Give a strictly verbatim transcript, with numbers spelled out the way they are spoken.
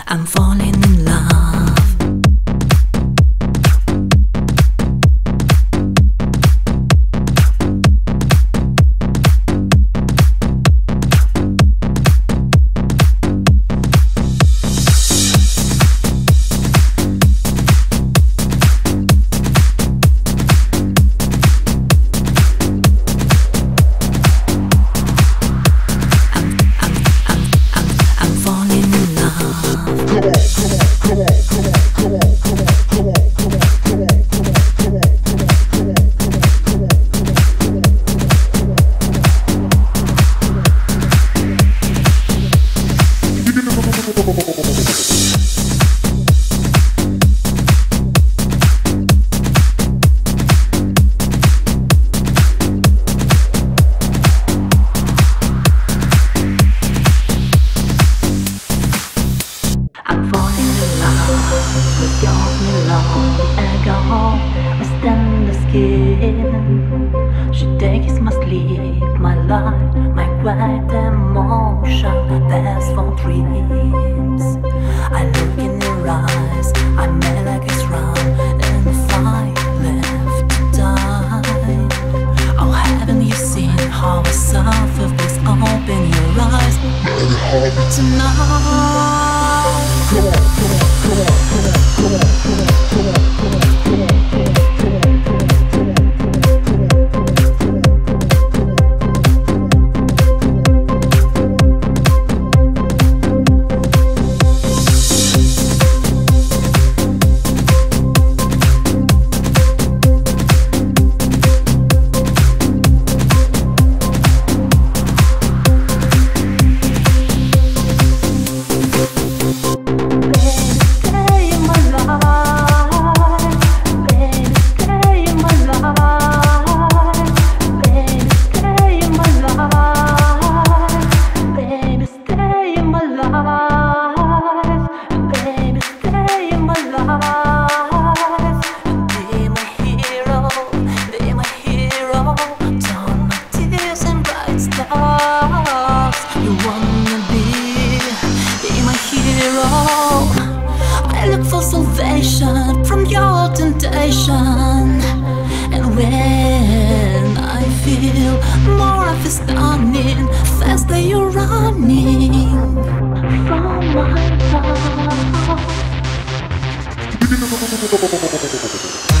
I'm falling in love. I'm falling in love with your melon, alcohol, my standard skin. She takes my sleep, my life, my quiet emotion, that's for dreams. I look in her eyes, I melt like it's round, and if I left to die, oh, haven't you seen how I suffer? Please open your eyes, baby, tonight. Come on, come on, come on, come on, come on, come on, come on, come on. I look for salvation from your temptation, and when I feel more of it stunning, faster you're running from my love.